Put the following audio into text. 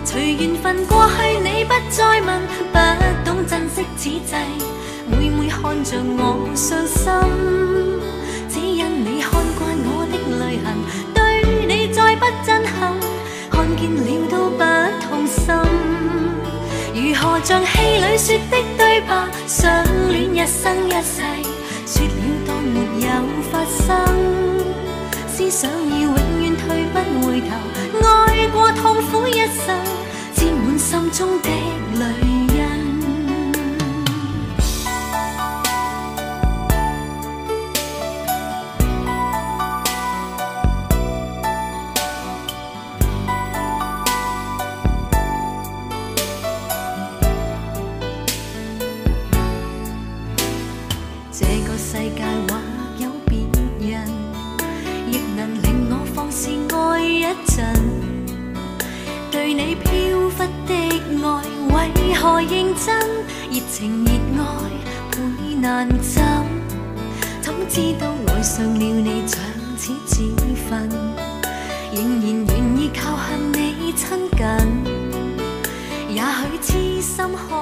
隨緣分過去，你不再問，不懂珍惜此際，每每看着我傷心，只因你看慣我的淚痕，對你再不憎恨，看見了都不痛心。如何像戲裏說的對白，相戀一生一世，說了當沒有發生，思想要永遠退不回頭，愛過痛苦一生，沾滿心中的淚印。這個世界或有別人，亦能令我放肆愛一陣。對你飄忽的愛，為何認真？熱情熱愛倍難枕，怎知道愛上了你像似自焚，仍然願意靠向你親近。也許痴心看